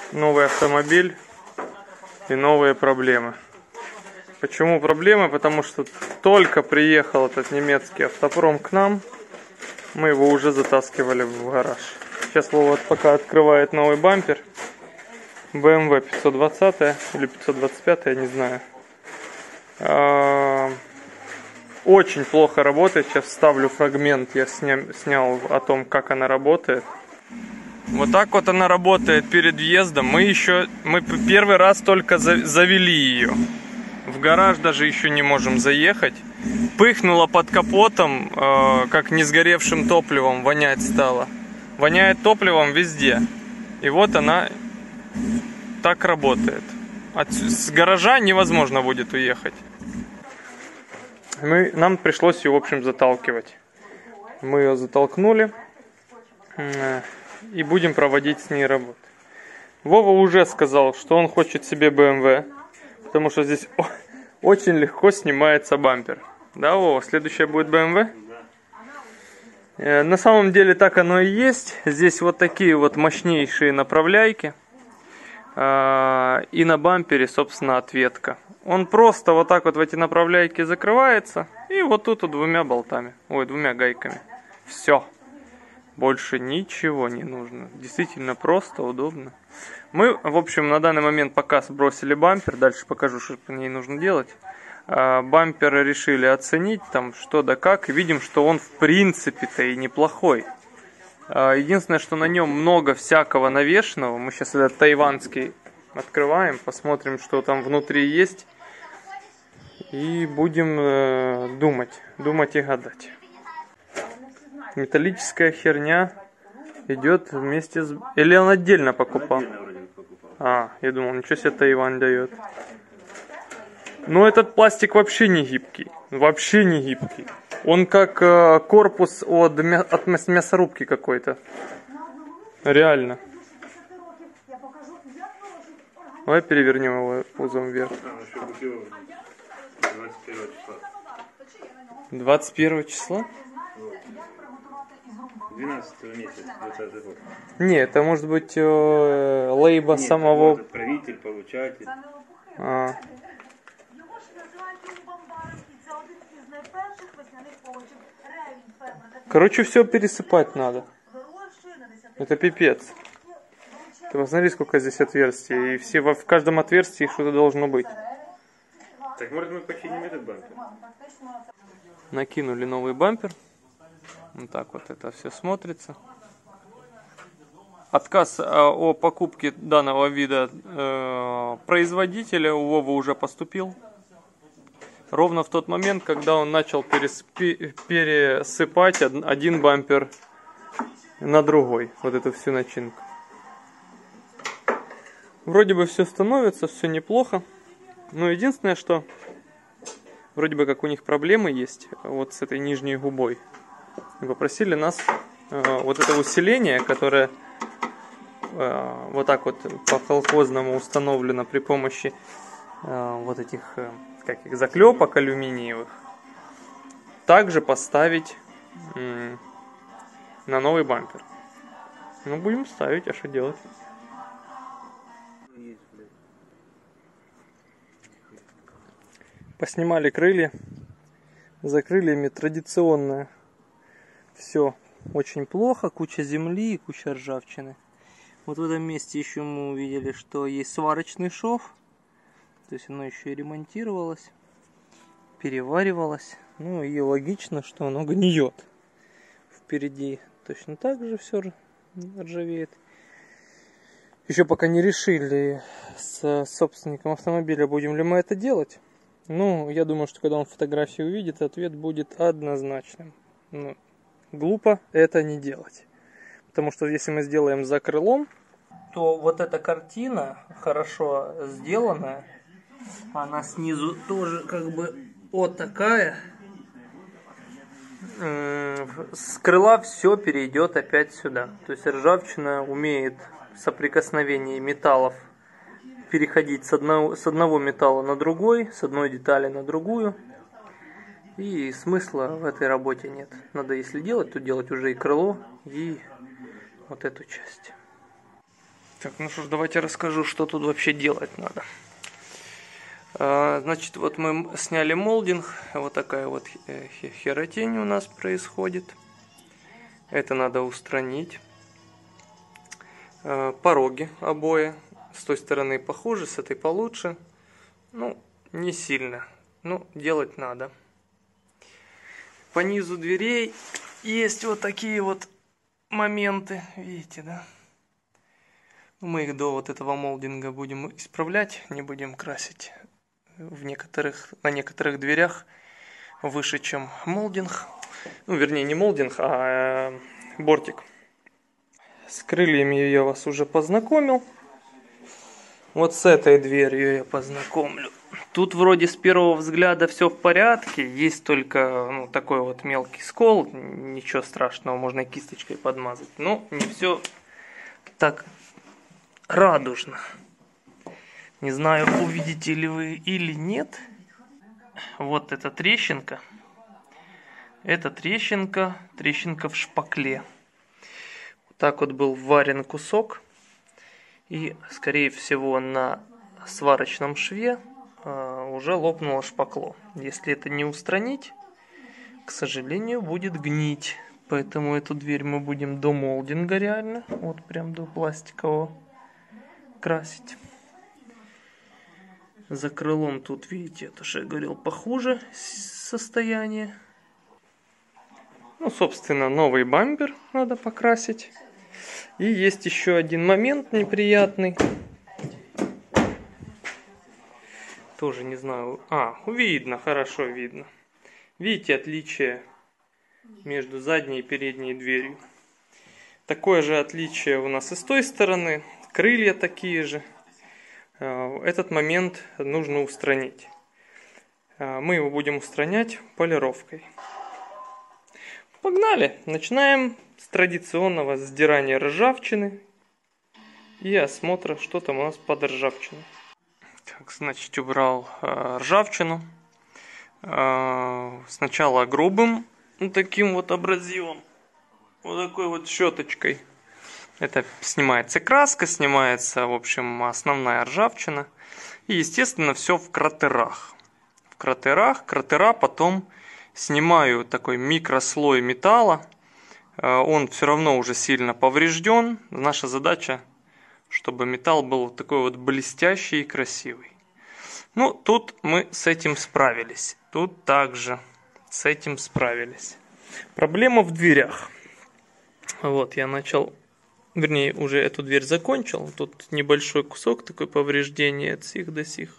Новый автомобиль и новые проблемы. Почему проблемы? Потому что только приехал этот немецкий автопром к нам, мы его уже затаскивали в гараж. Сейчас Вова пока открывает новый бампер. BMW 520 или 525, я не знаю. Очень плохо работает. Сейчас вставлю фрагмент, я снял о том, как она работает. Вот так вот она работает перед въездом. Мы первый раз только завели ее. В гараж даже еще не можем заехать. Пыхнуло под капотом, как не сгоревшим топливом вонять стало. Воняет топливом везде. И вот она так работает. С гаража невозможно будет уехать. Нам пришлось ее, в общем, заталкивать. Мы ее затолкнули. И будем проводить с ней работу. Вова уже сказал, что он хочет себе BMW, потому что здесь очень легко снимается бампер. Да, Вова, следующая будет BMW? На самом деле так оно и есть. Здесь вот такие вот мощнейшие направляйки. И на бампере, собственно, ответка. Он просто вот так вот в эти направляйки закрывается. И вот тут вот двумя гайками. Все. Больше ничего не нужно. Действительно просто, удобно. Мы, в общем, на данный момент пока сбросили бампер. Дальше покажу, что по ней нужно делать. Бампер решили оценить, там что да как. И видим, что он в принципе-то и неплохой. Единственное, что на нем много всякого навешенного. Мы сейчас этот тайванский открываем. Посмотрим, что там внутри есть. И будем думать и гадать. Металлическая херня идет вместе с... Или он отдельно покупал? Я думал, ничего себе Тайвань дает. Но этот пластик вообще не гибкий. Вообще не гибкий. Он как корпус от мясорубки какой-то. Реально. Давай перевернем его пузом вверх. 21 числа? 12 месяца, 20 год. Нет, это может быть лейба самого... Может, правитель, получатель. Короче, все пересыпать надо. Это пипец. Ты посмотри, сколько здесь отверстий. И в каждом отверстии что-то должно быть. Так, может, мы починим этот бампер? Накинули новый бампер. Вот так вот это все смотрится. Отказ о покупке данного вида производителя у Вовы уже поступил. Ровно в тот момент, когда он начал пересыпать один бампер на другой. Вот эту всю начинку. Вроде бы все становится, все неплохо. Но единственное, что вроде бы как у них проблемы есть вот с этой нижней губой. И попросили нас вот это усиление, которое вот так вот по-колхозному установлено при помощи вот этих заклепок алюминиевых, также поставить на новый бампер. Ну, будем ставить, а что делать? Поснимали крылья, за крыльями традиционное. Все очень плохо, куча земли и куча ржавчины. Вот в этом месте еще мы увидели, что есть сварочный шов. То есть оно еще и ремонтировалось, переваривалось. Ну и логично, что оно гниет. Впереди точно так же все ржавеет. Еще пока не решили с собственником автомобиля, будем ли мы это делать. Ну, я думаю, что когда он фотографии увидит, ответ будет однозначным. Ну, глупо это не делать. Потому что если мы сделаем за крылом, то вот эта картина, хорошо сделанная, она снизу тоже как бы вот такая. С крыла все перейдет опять сюда. То есть ржавчина умеет в соприкосновении металлов переходить с одного металла на другой, с одной детали на другую. И смысла в этой работе нет. Надо, если делать, то делать уже и крыло, и вот эту часть. Так, ну что ж, давайте расскажу, что тут вообще делать надо. Значит, вот мы сняли молдинг, вот такая вот херотень у нас происходит. Это надо устранить. Пороги обои, с той стороны похуже, с этой получше. Ну, не сильно, но делать надо. По низу дверей есть вот такие вот моменты, видите, да? Мы их до вот этого молдинга будем исправлять, не будем красить на некоторых дверях выше, чем молдинг. Ну, вернее, не молдинг, а бортик. С крыльями я вас уже познакомил. Вот с этой дверью я познакомлю. Тут вроде с первого взгляда все в порядке, есть только такой вот мелкий скол, ничего страшного, можно кисточкой подмазать. Но не все так радужно. Не знаю, увидите ли вы или нет. Вот эта трещинка. Это трещинка в шпакле. Вот так вот был вварен кусок. И, скорее всего, на сварочном шве уже лопнуло шпакло. Если это не устранить, к сожалению, будет гнить. Поэтому эту дверь мы будем до молдинга реально, вот прям до пластикового, красить. За крылом тут, видите, это же я говорил, похуже состояние. Ну, собственно, новый бампер надо покрасить. И есть еще один момент неприятный. Тоже не знаю. Видно, хорошо видно. Видите отличие между задней и передней дверью? Такое же отличие у нас и с той стороны. Крылья такие же. Этот момент нужно устранить. Мы его будем устранять полировкой. Погнали! Начинаем с традиционного сдирания ржавчины и осмотра, что там у нас под ржавчиной. Так, значит, убрал ржавчину. Сначала грубым таким вот абразивом. Вот такой вот щеточкой. Это снимается краска, снимается, в общем, основная ржавчина. И, естественно, все в кратерах. Кратера потом снимаю такой микрослой металла. Он все равно уже сильно поврежден. Наша задача, чтобы металл был вот такой вот блестящий и красивый. Ну, тут мы с этим справились. Тут также с этим справились. Проблема в дверях. Вот, я начал, вернее, уже эту дверь закончил. Тут небольшой кусок, такое повреждение от сих до сих.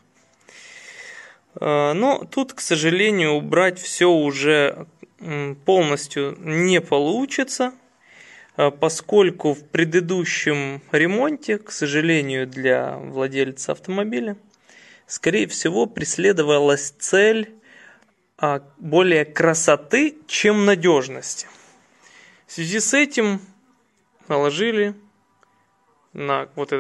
Но тут, к сожалению, убрать все уже полностью не получится, поскольку в предыдущем ремонте, к сожалению, для владельца автомобиля, скорее всего, преследовалась цель более красоты, чем надежности. В связи с этим наложили на вот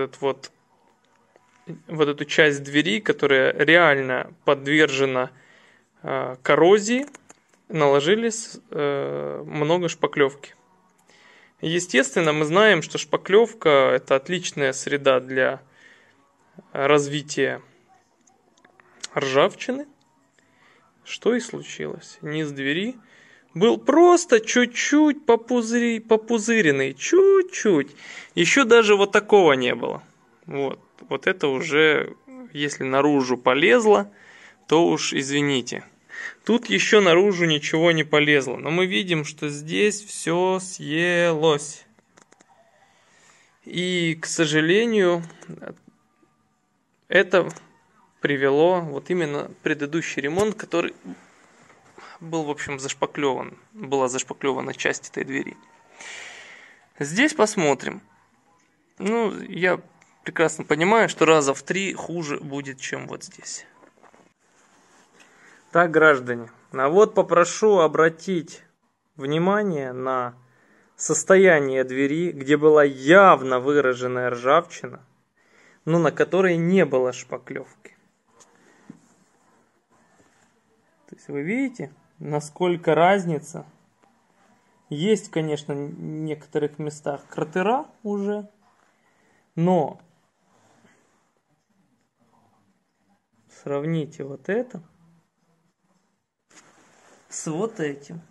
эту часть двери, которая реально подвержена коррозии, наложили много шпаклевки. Естественно, мы знаем, что шпаклевка – это отличная среда для развития ржавчины. Что и случилось. Низ двери был просто чуть-чуть попузыренный. Чуть-чуть. Еще даже вот такого не было. Вот это уже, если наружу полезло, то уж извините. Тут еще наружу ничего не полезло. Но мы видим, что здесь все съелось. И, к сожалению, это привело вот именно предыдущий ремонт, который был, в общем, зашпаклеван. Была зашпаклевана часть этой двери. Здесь посмотрим. Я прекрасно понимаю, что раза в 3 хуже будет, чем вот здесь. Так, граждане, вот попрошу обратить внимание на состояние двери, где была явно выраженная ржавчина, но на которой не было шпаклевки. То есть вы видите, насколько разница? Есть, конечно, в некоторых местах кратера уже, Но сравните вот это с вот этим.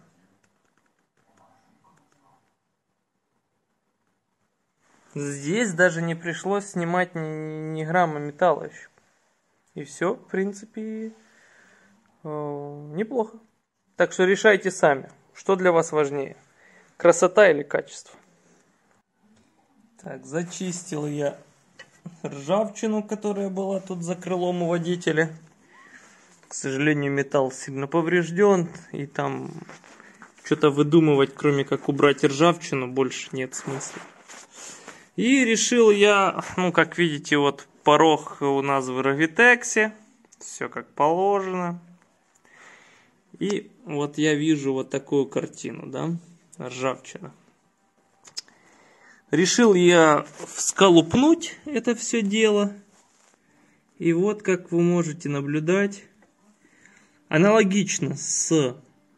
Здесь даже не пришлось снимать ни грамма металла еще. И все, в принципе, неплохо. Так что решайте сами, что для вас важнее. Красота или качество. Так, зачистил я ржавчину, которая была тут за крылом у водителя. К сожалению, металл сильно поврежден. И там что-то выдумывать, кроме как убрать ржавчину, больше нет смысла. И решил я, как видите, вот порог у нас в Gravitex. Все как положено. И вот я вижу вот такую картину, да, ржавчина. Решил я всколупнуть это все дело. И вот, как вы можете наблюдать, аналогично с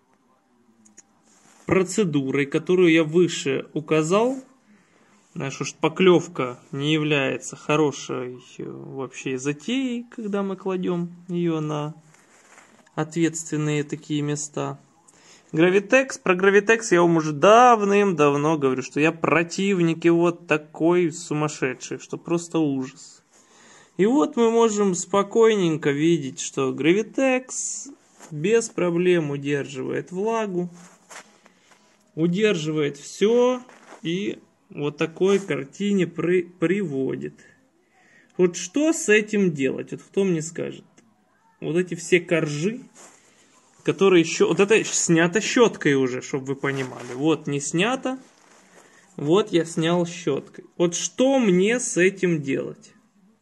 процедурой, которую я выше указал, наша шпаклевка не является хорошей вообще затеей, когда мы кладем ее на ответственные такие места. Gravitex, про Gravitex я вам уже давным-давно говорю, что я противник его такой сумасшедший, что просто ужас. И вот мы можем спокойненько видеть, что Gravitex без проблем удерживает влагу, удерживает все и вот такой картине приводит. Вот что с этим делать? Вот кто мне скажет? Вот эти все коржи, которые еще... Вот это снято щеткой уже, чтобы вы понимали. Вот не снято. Вот я снял щеткой. Вот что мне с этим делать?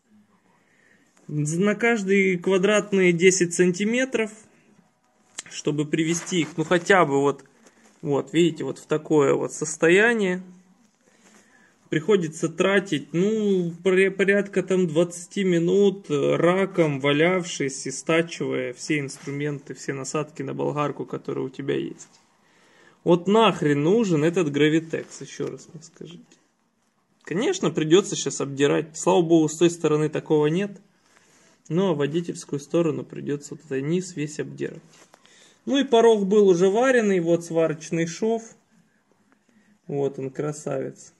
На каждые квадратные 10 сантиметров, чтобы привести их, хотя бы вот видите, вот в такое вот состояние, приходится тратить, порядка там 20 минут раком валявшись и стачивая все инструменты, все насадки на болгарку, которые у тебя есть. Вот нахрен нужен этот Gravitex, еще раз мне скажите. Конечно, придется сейчас обдирать. Слава богу, с той стороны такого нет. Но водительскую сторону придется вот этот низ весь обдирать. И порог был уже вареный. Вот сварочный шов. Вот он, красавец.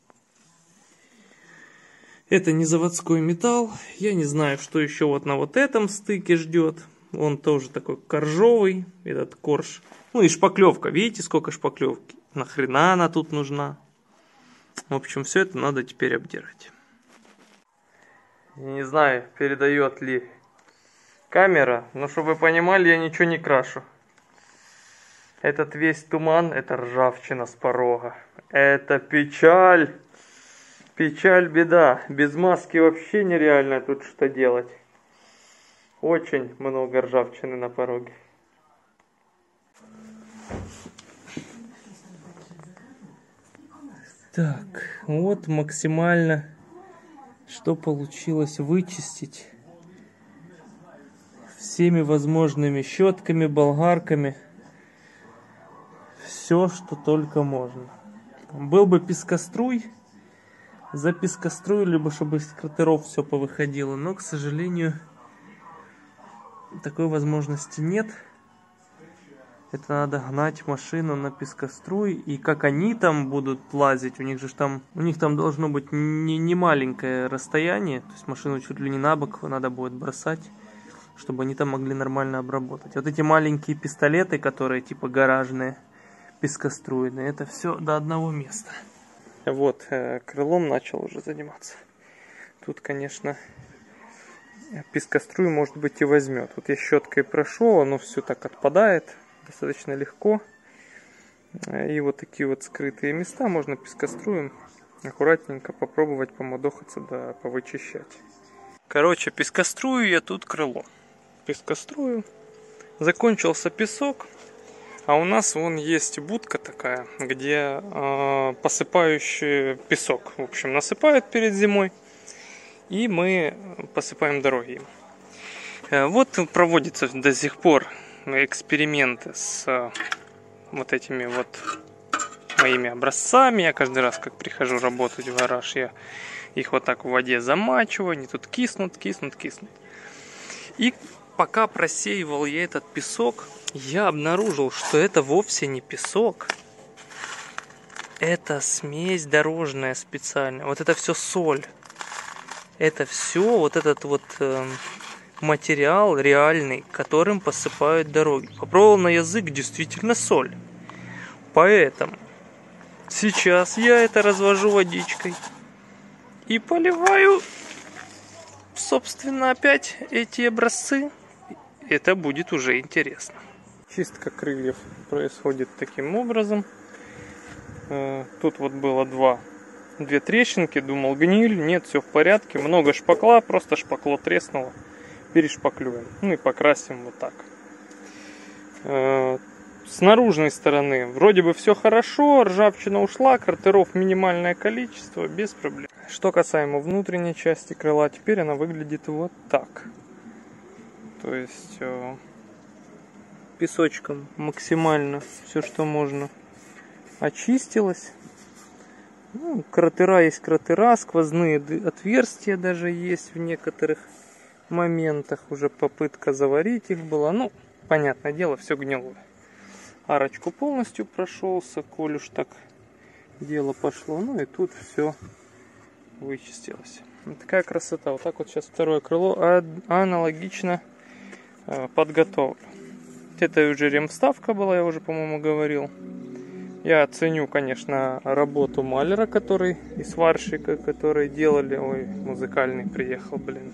Это не заводской металл. Я не знаю, что еще вот на вот этом стыке ждет. Он тоже такой коржовый. Этот корж. И шпаклевка. Видите, сколько шпаклевки? Нахрена она тут нужна? В общем, все это надо теперь обдирать. Не знаю, передает ли камера. Но чтобы вы понимали, я ничего не крашу. Этот весь туман, это ржавчина с порога. Это печаль. Печаль, беда. Без маски вообще нереально тут что делать. Очень много ржавчины на пороге. Так, вот максимально, что получилось вычистить. Всеми возможными щетками, болгарками. Все, что только можно. Был бы пескоструй. За пескоструй, либо чтобы из кратеров все повыходило. Но, к сожалению, такой возможности нет. Это надо гнать машину на пескоструй. И как они там будут лазить, у них там должно быть не маленькое расстояние. То есть машину чуть ли не на бок надо будет бросать, чтобы они там могли нормально обработать. Вот эти маленькие пистолеты, которые типа гаражные, пескоструйные, это все до одного места. Вот, крылом начал уже заниматься. Тут, конечно, пескоструй, может быть, и возьмет. Вот я щеткой прошел, оно все так отпадает достаточно легко. И вот такие вот скрытые места можно пескоструем аккуратненько попробовать помодохаться, да повычищать. Короче, пескострую я тут крыло. Пескострую. Закончился песок. А у нас вон есть будка такая, где посыпающий песок. В общем, насыпают перед зимой. И мы посыпаем дороги. Вот проводятся до сих пор эксперименты с вот этими вот моими образцами. Я каждый раз, как прихожу работать в гараж, я Их вот так в воде замачиваю, они тут киснут. И пока просеивал я этот песок, я обнаружил, что это вовсе не песок. Это смесь дорожная специальная. Вот это все соль. Это все вот этот вот материал реальный, которым посыпают дороги. Попробовал на язык, действительно соль. Поэтому сейчас я это развожу водичкой и поливаю, собственно, опять эти образцы. Это будет уже интересно. Чистка крыльев происходит таким образом. Тут вот было две трещинки, думал гниль, нет, все в порядке. Много шпакла, просто шпакло треснуло. Перешпаклюем. Ну и покрасим вот так. С наружной стороны вроде бы все хорошо, ржавчина ушла, картеров минимальное количество, без проблем. Что касаемо внутренней части крыла, теперь она выглядит вот так. То есть песочком максимально все, что можно, очистилось. Ну, кратера есть кратера, сквозные отверстия даже есть в некоторых моментах. Уже попытка заварить их была. Ну, понятное дело, все гнилое. Арочку полностью прошелся, коль уж так дело пошло. Ну и тут все вычистилось. Вот такая красота. Вот так вот сейчас второе крыло аналогично подготовлю. Это уже ремвставка была, я уже, по-моему, говорил. Я ценю, конечно, работу маляра, который и сварщика, которые делали. Ой, музыкальный приехал, блин.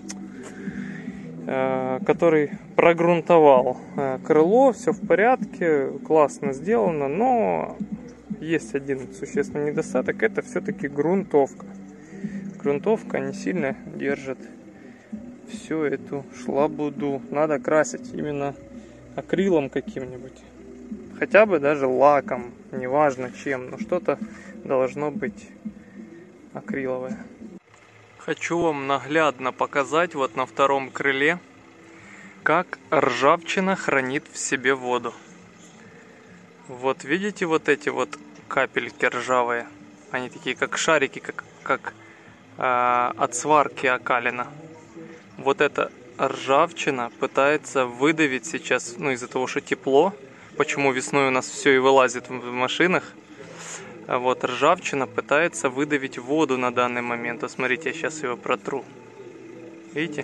Который прогрунтовал крыло, все в порядке, классно сделано, но есть один существенный недостаток, это все-таки грунтовка. Грунтовка не сильно держит всю эту шлабуду. Надо красить именно акрилом каким-нибудь, хотя бы даже лаком, неважно чем, но что-то должно быть акриловое. Хочу вам наглядно показать вот на втором крыле, как ржавчина хранит в себе воду. Вот видите вот эти вот капельки ржавые? Они такие как шарики, как от сварки окалина. Вот эта ржавчина пытается выдавить сейчас, ну из-за того, что тепло, почему весной у нас все и вылазит в машинах. Вот ржавчина пытается выдавить воду на данный момент. Вот смотрите, я сейчас его протру. Видите?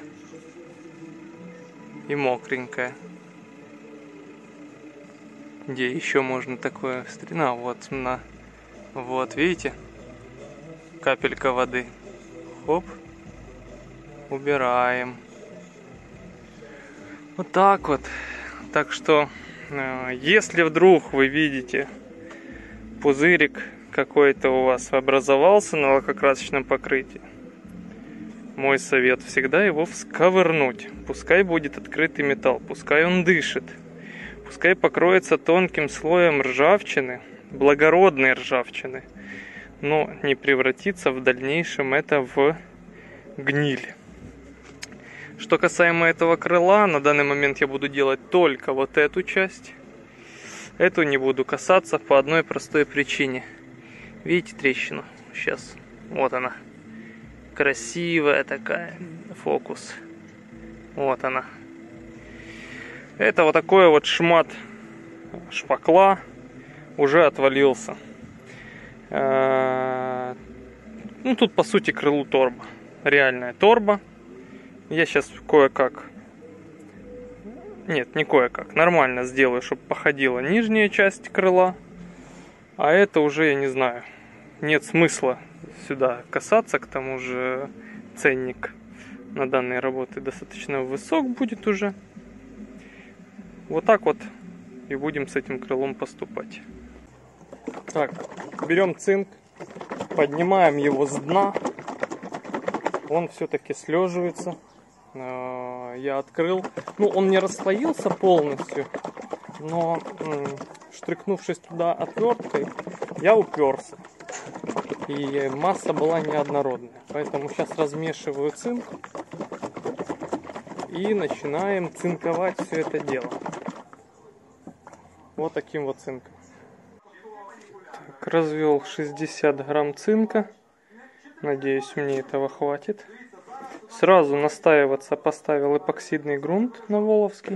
И мокренькая. Где еще можно такое встретить? Вот, видите? Капелька воды. Хоп. Убираем. Вот так вот. Так что, если вдруг вы видите пузырик какой-то у вас образовался на лакокрасочном покрытии, мой совет: всегда его всковырнуть. Пускай будет открытый металл, пускай он дышит, пускай покроется тонким слоем ржавчины, благородной ржавчины, но не превратится в дальнейшем это в гниль. Что касаемо этого крыла, на данный момент я буду делать только вот эту часть. Эту не буду касаться по одной простой причине. Видите трещину? Сейчас. Вот она. Красивая такая. Фокус. Вот она. Это вот такой вот шмат шпакла уже отвалился. Ну, тут по сути крылу торба. Реальная торба. Я сейчас кое-как... Нет, не кое-как. Нормально сделаю, чтобы походила нижняя часть крыла. А это уже, я не знаю, нет смысла сюда касаться. К тому же ценник на данные работы достаточно высок будет уже. Вот так вот и будем с этим крылом поступать. Так, берем цинк, поднимаем его с дна. Он все-таки слеживается. Я открыл. Ну, он не расслоился полностью, но штрикнувшись туда отверткой, я уперся. И масса была неоднородная. Поэтому сейчас размешиваю цинк и начинаем цинковать все это дело. Вот таким вот цинком. Так, развел 60 грамм цинка. Надеюсь, мне этого хватит. Сразу настаиваться поставил эпоксидный грунт на Воловский.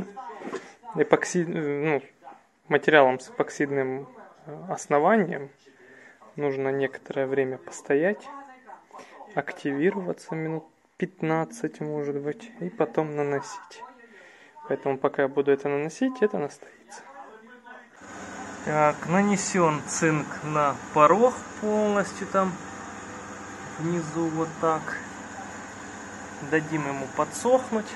Материалом с эпоксидным основанием. Нужно некоторое время постоять, активироваться минут 15, может быть, и потом наносить. Поэтому пока я буду это наносить, это настоится. Так, нанесен цинк на порог полностью там внизу вот так. Дадим ему подсохнуть.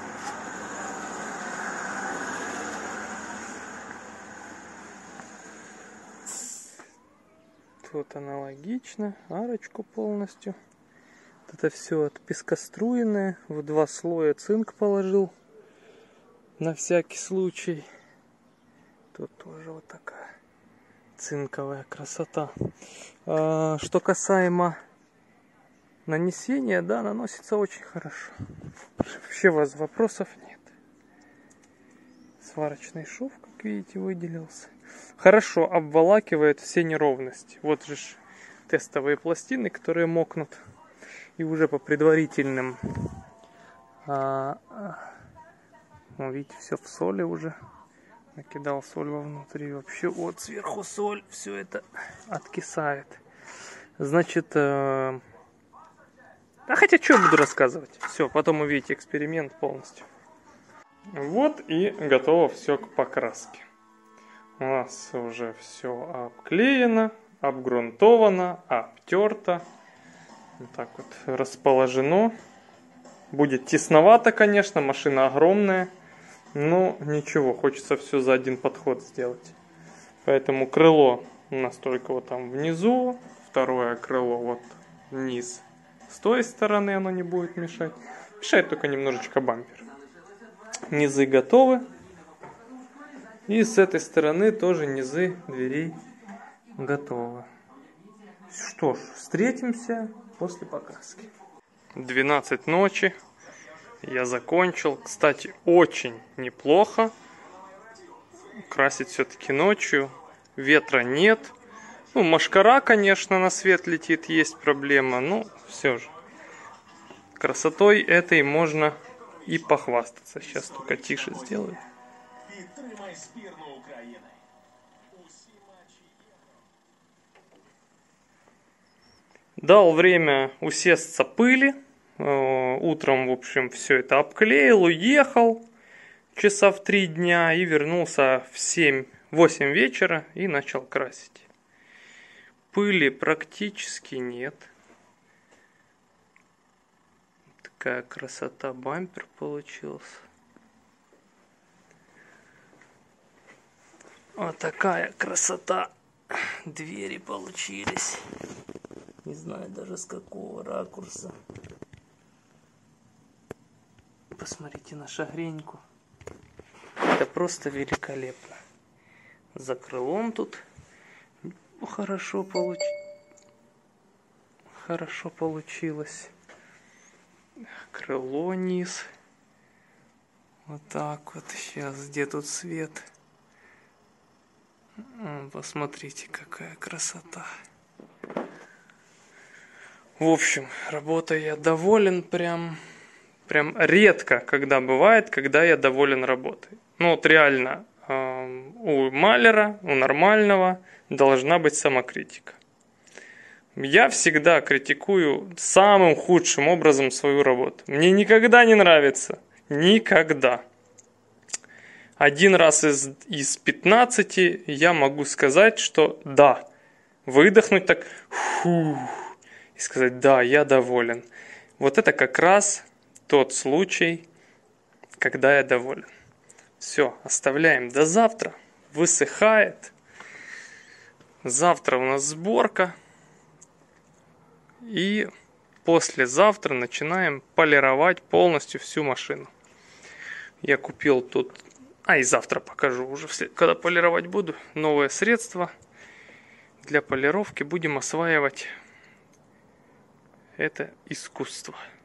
Тут аналогично, арочку полностью. Это все от пескоструйное. В 2 слоя цинк положил на всякий случай. Тут тоже вот такая цинковая красота. Что касаемо нанесения, да, наносится очень хорошо. Вообще вопросов нет. Сварочный шов, как видите, выделился. Хорошо обволакивает все неровности. Вот же тестовые пластины, которые мокнут. И уже по предварительным... видите, все в соли уже. Накидал соль вовнутрь. Вообще вот сверху соль. Все это откисает. Значит... хотя что я буду рассказывать? Все, потом увидите эксперимент полностью. Вот и готово все к покраске. У нас уже все обклеено, обгрунтовано, обтерто. Вот так вот расположено. Будет тесновато, конечно, машина огромная. Но ничего, хочется все за один подход сделать. Поэтому крыло у нас только вот там внизу. Второе крыло вот вниз. С той стороны оно не будет мешать. Мешает только немножечко бампер. Низы готовы. И с этой стороны тоже низы дверей готовы. Что ж, встретимся после покраски. 12 ночи. Я закончил. Кстати, очень неплохо. Красить все-таки ночью. Ветра нет. Мошкара, конечно, на свет летит. Есть проблема. Но все же. Красотой этой можно и похвастаться. Сейчас только тише сделаю. Дал время усесться пыли. Утром, в общем, все это обклеил, уехал часа в 3 дня и вернулся в 7-8 вечера и начал красить. Пыли практически нет. Такая красота, бампер получился. Вот такая красота. Двери получились. Не знаю даже с какого ракурса. Посмотрите на шагреньку. Это просто великолепно. За крылом тут хорошо получилось. Крыло низ. Вот так вот. Сейчас, где тут свет? Посмотрите, какая красота. В общем, работой я доволен прям редко, когда бывает, когда я доволен работой. Вот реально, у маляра, у нормального должна быть самокритика. Я всегда критикую самым худшим образом свою работу. Мне никогда не нравится. Никогда. Один раз из 15 я могу сказать, что да. Выдохнуть так, фух, и сказать, да, я доволен. Вот это как раз тот случай, когда я доволен. Все, оставляем до завтра. Высыхает. Завтра у нас сборка. И послезавтра начинаем полировать полностью всю машину. Я купил тут, и завтра покажу уже, когда полировать буду, новое средство для полировки. Будем осваивать это искусство.